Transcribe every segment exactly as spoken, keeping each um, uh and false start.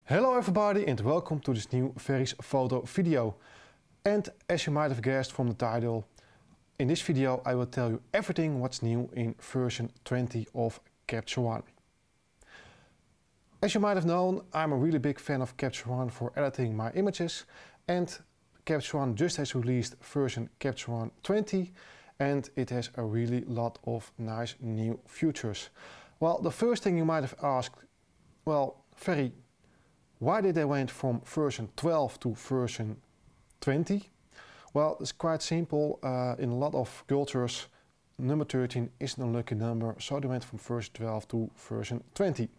Hello everybody and welcome to this new Ferry's photo video. And as you might have guessed from the title, in this video I will tell you everything what's new in version twenty of Capture One. As you might have known, I'm a really big fan of Capture One for editing my images, and Capture One just has released version Capture One twenty, and it has a really lot of nice new features. Well, the first thing you might have asked, well, Ferry, why did they went from version twelve to version twenty? Well, it's quite simple. Uh, in a lot of cultures, number thirteen is an unlucky number, so they went from version twelve to version twenty.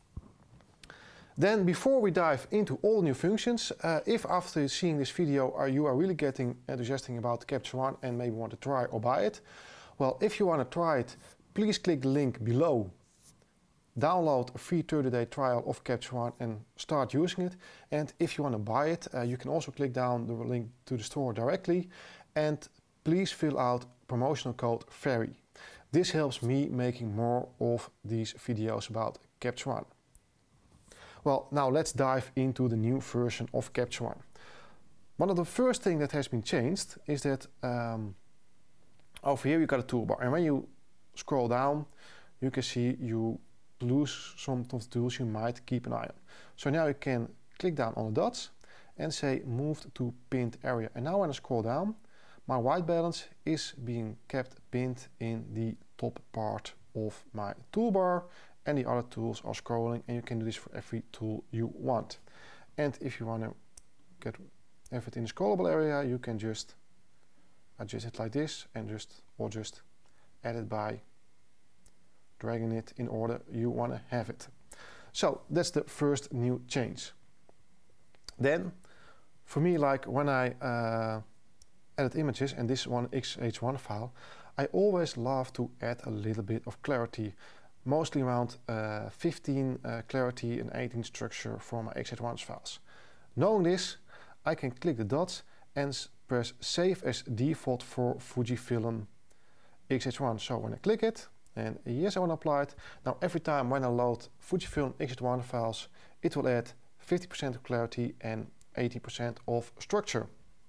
Then, before we dive into all new functions, uh, if after seeing this video uh, you are really getting enthusiastic about Capture One and maybe want to try or buy it, well, if you want to try it, please click the link below. Download a free thirty day trial of Capture One and start using it. And if you want to buy it, uh, you can also click down the link to the store directly, and please fill out promotional code Ferry. This helps me making more of these videos about Capture One. Well, now let's dive into the new version of Capture One. One of the first things that has been changed is that um, over here you got a toolbar, and when you scroll down you can see you lose some of the tools you might keep an eye on. So now you can click down on the dots and say moved to pinned area. And now when I scroll down, my white balance is being kept pinned in the top part of my toolbar, and the other tools are scrolling, and you can do this for every tool you want. And if you want to get everything in the scrollable area, you can just adjust it like this and just or just add it by dragging it in order you want to have it. So that's the first new change. Then for me, like when I uh, edit images, and this is one X H one file, I always love to add a little bit of clarity, mostly around uh, fifteen uh, clarity and eighteen structure for my X H one files. Knowing this, I can click the dots and press save as default for Fujifilm X H one. So when I click it, and yes, I want to apply it. Now every time when I load Fujifilm X H one files, it will add fifty percent of clarity and eighty percent of structure.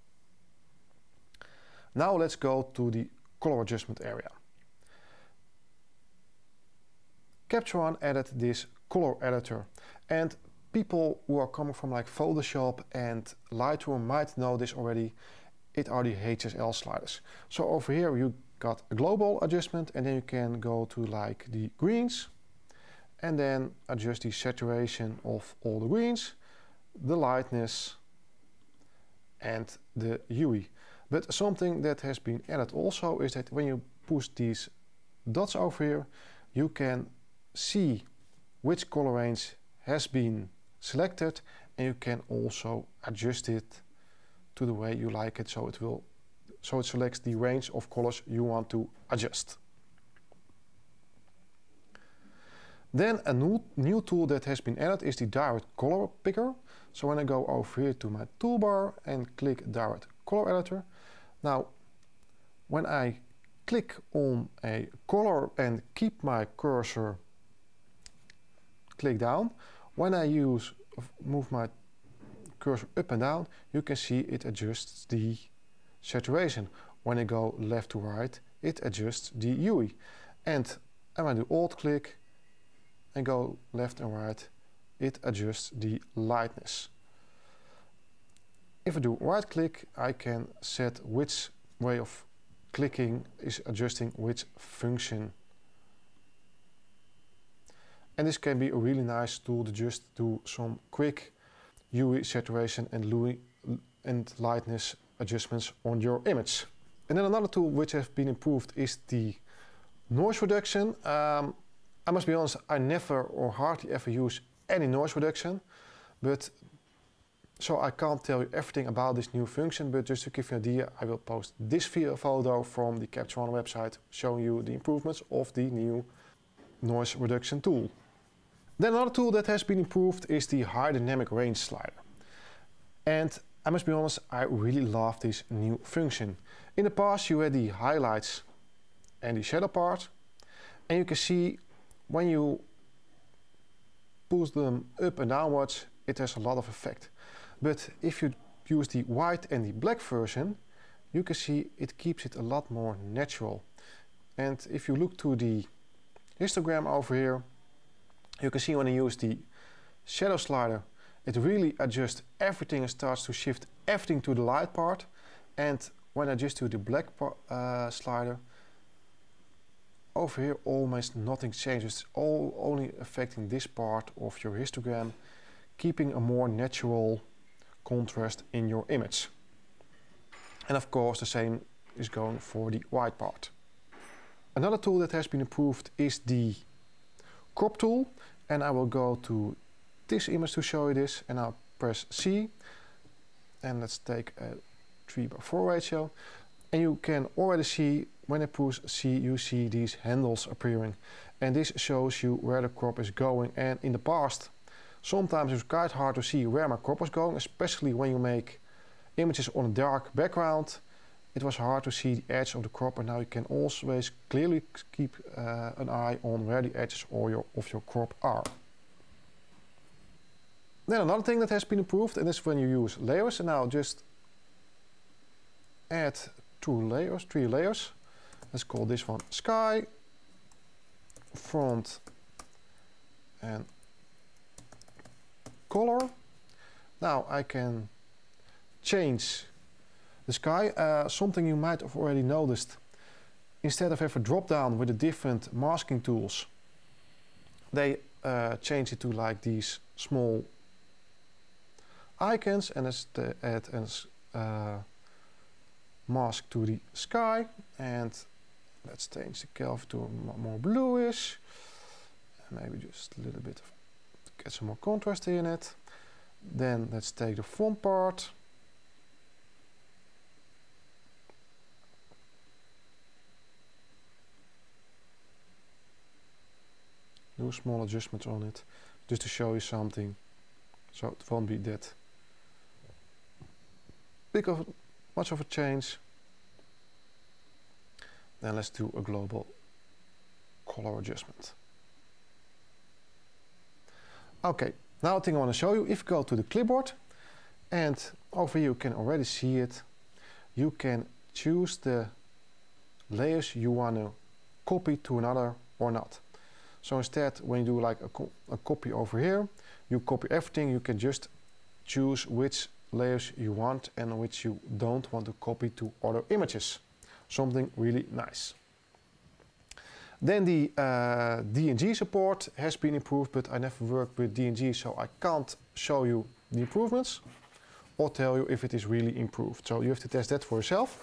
Now let's go to the color adjustment area. Capture One added this color editor, and people who are coming from like Photoshop and Lightroom might know this already. It are the H S L sliders. So over here you got a global adjustment, and then you can go to like the greens and then adjust the saturation of all the greens, the lightness and the U I. But something that has been added also is that when you push these dots over here, you can see which color range has been selected, and you can also adjust it to the way you like it, so it will so it selects the range of colors you want to adjust. Then a new, new tool that has been added is the Direct Color Picker. So when I go over here to my toolbar and click Direct Color Editor, now when I click on a color and keep my cursor click down, when I use move my cursor up and down, you can see it adjusts the saturation. When I go left to right, it adjusts the U I. And when I do alt click and go left and right, it adjusts the lightness. If I do right click, I can set which way of clicking is adjusting which function. And this can be a really nice tool to just do some quick U I saturation and L U I and lightness adjustments on your image. And then another tool which has been improved is the noise reduction. Um, I must be honest, I never or hardly ever use any noise reduction, but so I can't tell you everything about this new function, but just to give you an idea, I will post this video photo from the Capture One website showing you the improvements of the new noise reduction tool. Then another tool that has been improved is the High Dynamic Range slider. And I must be honest, I really love this new function. In the past you had the highlights and the shadow part, and you can see when you push them up and downwards, it has a lot of effect. But if you use the white and the black version, you can see it keeps it a lot more natural. And if you look to the histogram over here, you can see when I use the shadow slider, it really adjusts everything and starts to shift everything to the light part. And when I just do the black uh, slider, over here almost nothing changes. It's all only affecting this part of your histogram, keeping a more natural contrast in your image. And of course the same is going for the white part. Another tool that has been improved is the crop tool, and I will go to this image to show you this, and I'll press C, and let's take a three by four ratio, and you can already see when I push C, you see these handles appearing, and this shows you where the crop is going. And in the past sometimes it's quite hard to see where my crop was going, especially when you make images on a dark background. It was hard to see the edge of the crop, and now you can always clearly keep uh, an eye on where the edges of your, of your crop are. Then another thing that has been improved, and that's when you use layers. And now just add two layers, three layers. Let's call this one sky, front, and color. Now I can change the sky. Uh, something you might have already noticed, instead of have a drop down with the different masking tools, they uh, change it to like these small icons, and let's add a uh, mask to the sky, and let's change the Kelvin to more bluish, and maybe just a little bit of, to get some more contrast in it. Then let's take the front part, do small adjustments on it just to show you something, so it won't be that big of much of a change. Then let's do a global color adjustment. Okay, now the thing I want to show you, if you go to the clipboard, and over here you can already see it, you can choose the layers you want to copy to another or not. So instead, when you do like a, co a copy over here, you copy everything. You can just choose which layers you want and which you don't want to copy to other images. Something really nice. Then the uh, D N G support has been improved, but I never worked with D N G, so I can't show you the improvements or tell you if it is really improved. So you have to test that for yourself.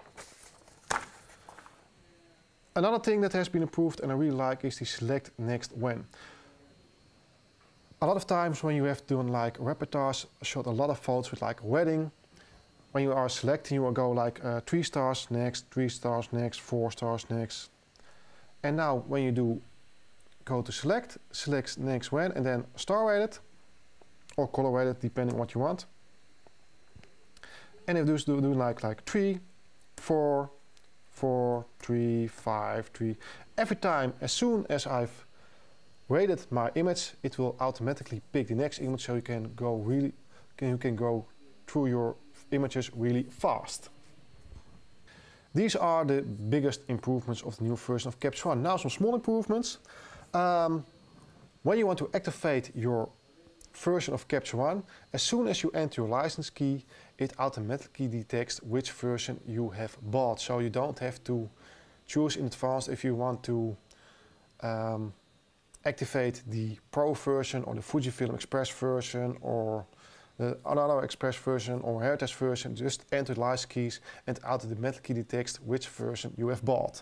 Another thing that has been improved and I really like is the select next when. A lot of times when you have done like reportage, shot a lot of photos with like a wedding, when you are selecting, you will go like uh, three stars next, three stars next, four stars next. And now when you do go to select, select next when, and then star rated or color rated, depending on what you want. And if you do, do like like three, four, four, three, five, three. Every time, as soon as I've rated my image, it will automatically pick the next image, so you can go really, can, you can go through your images really fast. These are the biggest improvements of the new version of Capture One. Now some small improvements. Um, when you want to activate your version of Capture One, as soon as you enter your license key, it automatically detects which version you have bought. So you don't have to choose in advance if you want to um, activate the Pro version or the Fujifilm Express version or the another Express version or Heritage version. Just enter the license keys and automatically detects which version you have bought.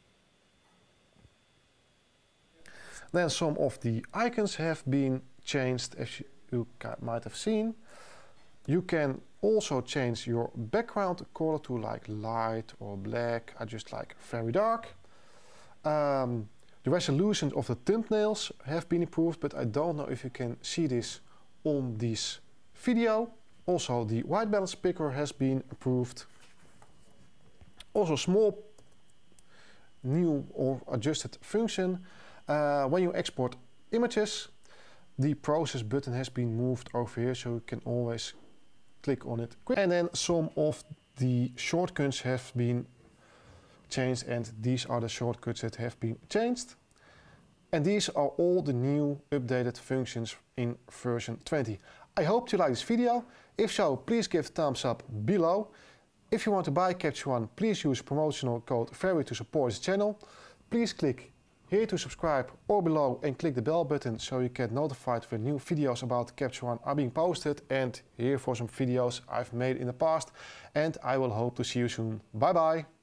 Then some of the icons have been changed, as you, you might have seen. You can also change your background color to like light or black. I just like very dark. Um, the resolution of the thumbnails have been improved, but I don't know if you can see this on this video. Also the white balance picker has been improved. Also small new or adjusted function. Uh, when you export images, the process button has been moved over here, so you can always click on it quick. And then some of the shortcuts have been changed, and these are the shortcuts that have been changed. And these are all the new updated functions in version twenty. I hope you like this video. If so, please give a thumbs up below. If you want to buy Capture One, please use promotional code Ferry to support the channel. Please click here to subscribe or below and click the bell button so you get notified when new videos about Capture One are being posted, and here for some videos I've made in the past. And I will hope to see you soon. Bye bye!